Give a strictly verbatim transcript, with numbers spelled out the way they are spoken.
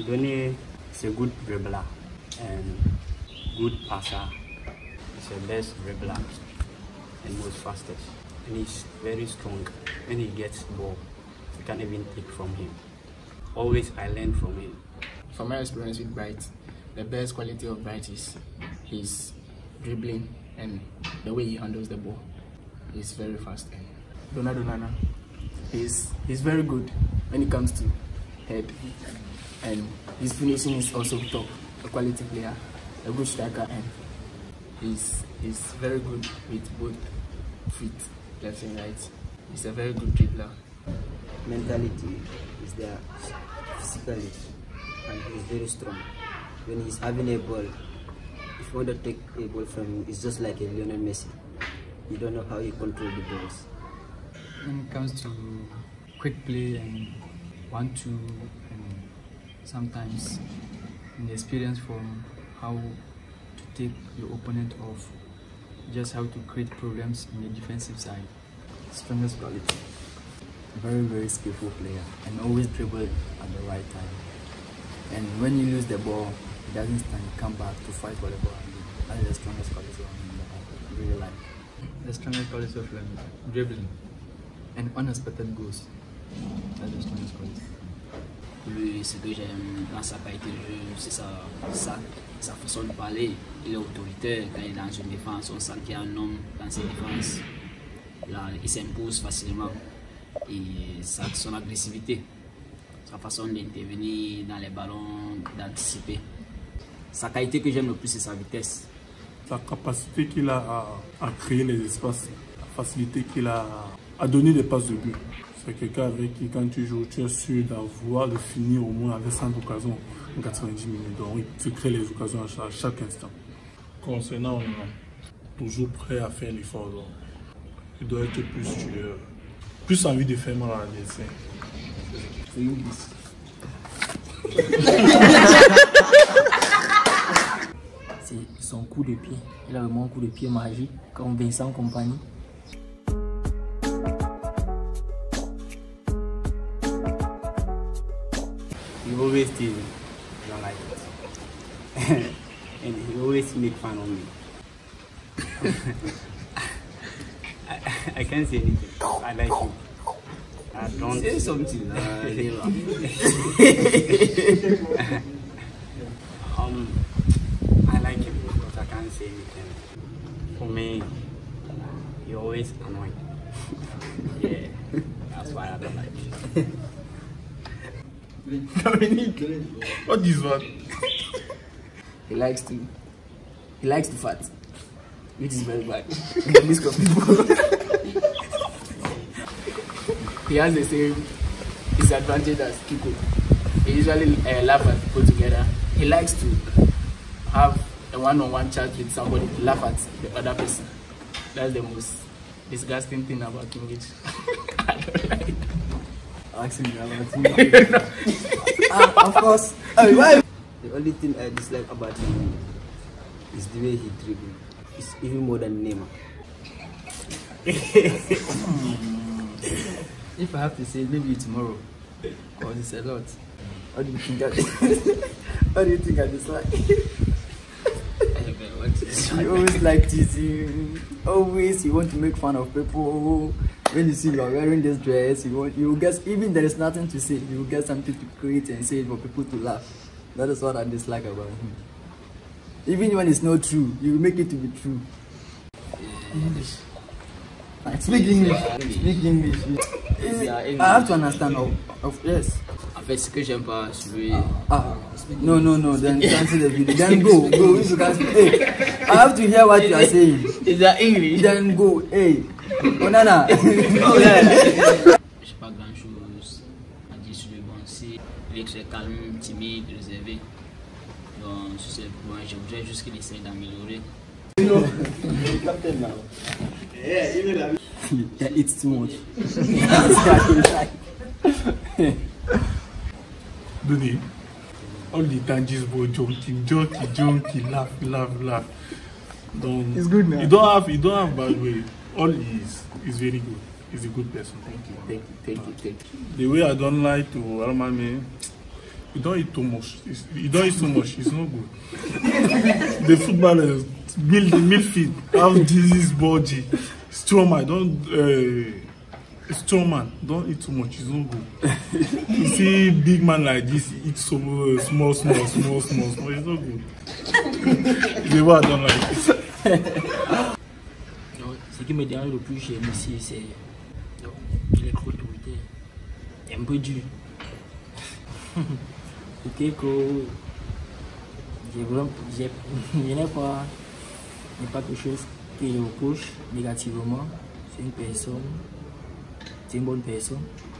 Donny is a good dribbler and good passer. He's the best dribbler and most fastest. And he's very strong. When he gets the ball, you can't even take from him. Always I learn from him. From my experience with Bright, the best quality of Bright is his dribbling and the way he handles the ball. He's very fast. Donado Nana, he's he's very good when it comes to head, and his finishing is also top. A quality player, a good striker, and he's he's very good with both feet, left and right. He's a very good dribbler. Mentality is there physically, and he's very strong. When he's having a ball, if you want to take a ball from him, it's just like a Lionel Messi. You don't know how he controls the balls. When it comes to quick play and one two, and sometimes an experience from how to take your opponent off, just how to create problems in the defensive side. Strongest quality. Very, very skillful player and always dribble at the right time. And when you lose the ball, he doesn't stand, he come back to fight for the ball. That's the strongest quality of him that I really like. The strongest quality of him, dribbling and unexpected goals. That's the strongest quality. Lui, ce que j'aime dans sa qualité de jeu, c'est sa, sa, sa façon de parler. Il est autoritaire quand il est dans une défense, on sent qu'il y a un homme dans ses défenses. Là, il s'impose facilement. Et sa, son agressivité, sa façon d'intervenir dans les ballons, d'anticiper. Sa qualité que j'aime le plus, c'est sa vitesse. Sa capacité qu'il a à, à créer les espaces, la facilité qu'il a à donner des passes de but. C'est quelqu'un avec qui, quand tu joues, tu es sûr d'avoir le finir au moins avec cent occasions en quatre-vingt-dix minutes. Donc, tu crées les occasions à chaque, à chaque instant. Concernant, toujours prêt à faire l'effort. Il doit être plus tueur, plus envie de faire mal à l'adversaire. C'est son coup de pied. Il a vraiment un coup de pied magique, comme Vincent Kompany. He always tease me. I don't like it. And he always make fun of me. I, I can't say anything. I like him. I don't say something. um, I like him because I can't say anything. For me, he always annoying. Yeah, that's why I don't like him. What is that? He likes to he likes to fart, which is very bad in the list of people. He has the same disadvantage as Kiko. He usually uh, laugh at people together. He likes to have a one-on-one chat with somebody to laugh at the other person. That's the most disgusting thing about him, which I don't like. Ask him about him. uh, of course. Uh, why? The only thing I dislike about him is the way he dribbles. It's even more than Neymar. If I have to say, maybe tomorrow, because it's a lot. What do you think? I, what do you think I dislike? You always like teasing. Always, you want to make fun of people. When you see you are wearing this dress, you want you guess even there is nothing to say, you get something to create and say it for people to laugh. That is what I dislike about him. Even when it's not true, you make it to be true. English. Speak English. Speak English. I have to understand. Of, of yes. En fait, ce que j'aime pas sur lui. Ah, no, no, no. Then cancel the video. Then go, go. If you can speak. Hey, I have to hear what you are saying. Is that English? Then go. Hey, Onana. Oh yeah. J'ai pas grand chose à dire sur lui. Bon, si il est très calme, timide, réservé. Donc, sur ce point, je voudrais juste qu'il essaye d'améliorer. Yeah, it's too much. Donny, all the time just go joking, joking, joking, laugh, laugh, laugh. Don't, It's good now. You don't have, you don't have bad way. All he is is very good. He's a good person. Thank you, thank you, thank you, thank you. The way I don't like to Almami, You don't eat too much. It's, you don't eat too much. It's not good. The footballers, meal, midfield, have disease body. Strong man, don't. Uh, strong man, don't eat too much. It's not good. You see big man like this eat so uh, small, small, small, small, small. It's not good. The word I don't like it. Ce qui me dérange le plus chez Messi, c'est qu'il est trop autoritaire. Il est un peu dur. Ok, que je n'ai pas, pas quelque chose qui le reproche négativement. C'est une personne, c'est une bonne personne.